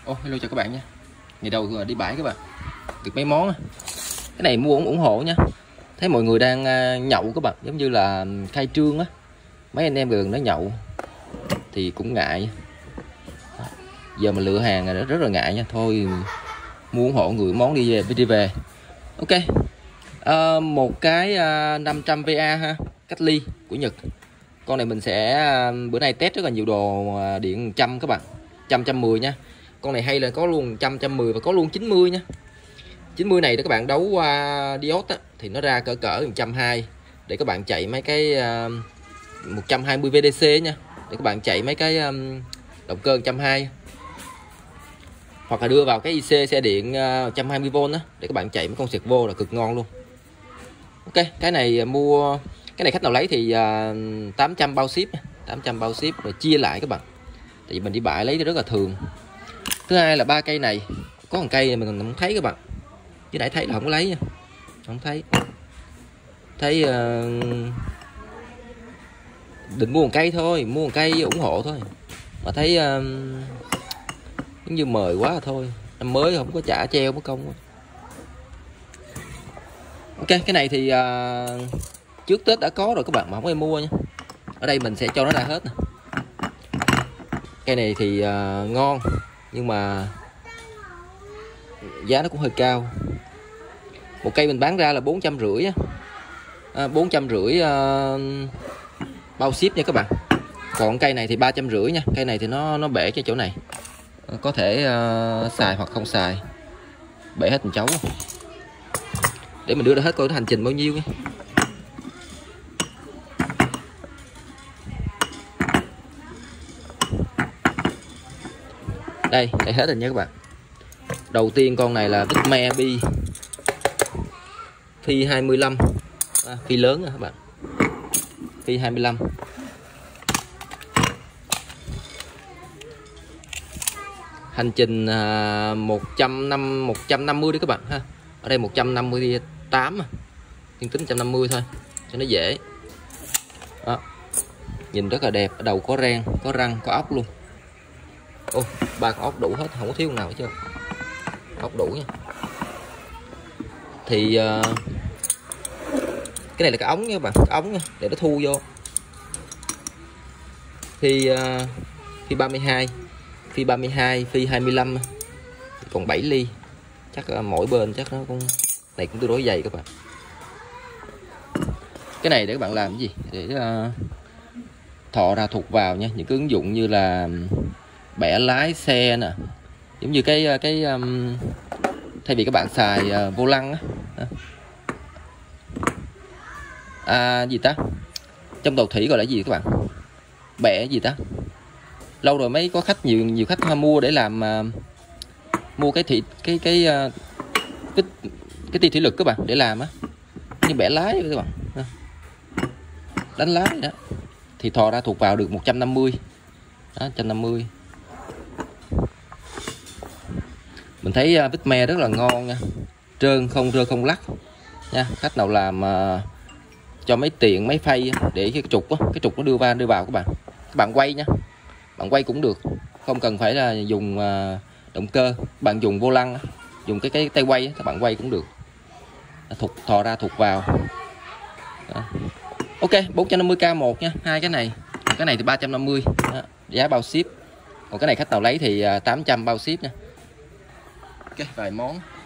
Hello chào các bạn nha. Ngày đầu đi bãi các bạn, được mấy món á. Cái này mua ủng hộ nha. Thấy mọi người đang nhậu các bạn, giống như là khai trương á. Mấy anh em gần nó nhậu thì cũng ngại. Giờ mà lựa hàng là rất là ngại nha. Thôi mua ủng hộ người món đi về. Ok. Một cái 500 VA ha, cách ly của Nhật. Con này mình sẽ bữa nay test rất là nhiều đồ điện 100 các bạn. 110 nha. Con này hay là có luôn 110 và có luôn 90 nha. 90 này để các bạn đấu qua diode á, thì nó ra cỡ 120 để các bạn chạy mấy cái 120 VDC nha, để các bạn chạy mấy cái động cơ 120, hoặc là đưa vào cái IC xe điện 120V á để các bạn chạy mấy con xẹt vô là cực ngon luôn. Ok, cái này mua, cái này khách nào lấy thì 800 bao ship, 800 bao ship rồi chia lại các bạn. Tại vì mình đi bãi lấy thì rất là thường. Thứ hai là ba cây này, có một cây mình không thấy các bạn, chứ nãy thấy là không có lấy nha, không thấy. Định mua một cây thôi, mua một cây ủng hộ thôi, mà thấy giống như mời quá thôi. Năm mới không có trả treo mất công. Ok, cái này thì trước Tết đã có rồi các bạn, mà không ai mua nha. Ở đây mình sẽ cho nó ra hết nè. Cây này thì ngon, nhưng mà giá nó cũng hơi cao. Một cây mình bán ra là 450 á, 450 bao ship nha các bạn. Còn cây này thì 350 nha. Cây này thì nó bể cái chỗ này, có thể xài hoặc không xài, bể hết một chấu. Để mình đưa ra hết coi hành trình bao nhiêu nha. Đây hết rồi nha các bạn. Đầu tiên con này là Vicme Bi Phi 25, phi lớn các bạn, phi 25. Hành trình 150 đi các bạn ha. Ở đây 158, nhưng tính 150 thôi cho nó dễ. Đó. Nhìn rất là đẹp, ở đầu có ren, có răng, có ốc luôn. Ba con ốc đủ hết, không có thiếu con nào hết chưa. Ốc đủ nha. Thì cái này là cái ống nha các bạn, cái ống nha, để nó thu vô. Phi 32, phi 32, phi 25, còn 7 ly. Chắc mỗi bên chắc nó cũng này cũng tương đối dày các bạn. Cái này để các bạn làm cái gì? Để thọ ra thuộc vào nha, những cái ứng dụng như là bẻ lái xe nè, giống như cái thay vì các bạn xài vô lăng á, gì ta, trong tàu thủy gọi là gì các bạn, bẻ gì ta, lâu rồi mấy có khách nhiều khách mua để làm mua cái tia thủy lực các bạn, để làm á, như bẻ lái các bạn, đánh lái đó, thì thò ra thuộc vào được 150 đó, 150. Mình thấy Vicme rất là ngon nha, trơn không rơ không lắc nha. Khách nào làm cho mấy tiền mấy phay để cái trục á, cái trục nó đưa vào các bạn quay nha, bạn quay cũng được, không cần phải là dùng động cơ, bạn dùng vô lăng, dùng cái tay quay các bạn quay cũng được, thò ra thuộc vào đó. Ok, 450k một nha, hai cái này thì 350 đó, giá bao ship. Còn cái này khách nào lấy thì 800 bao ship nha. Ok, vài món.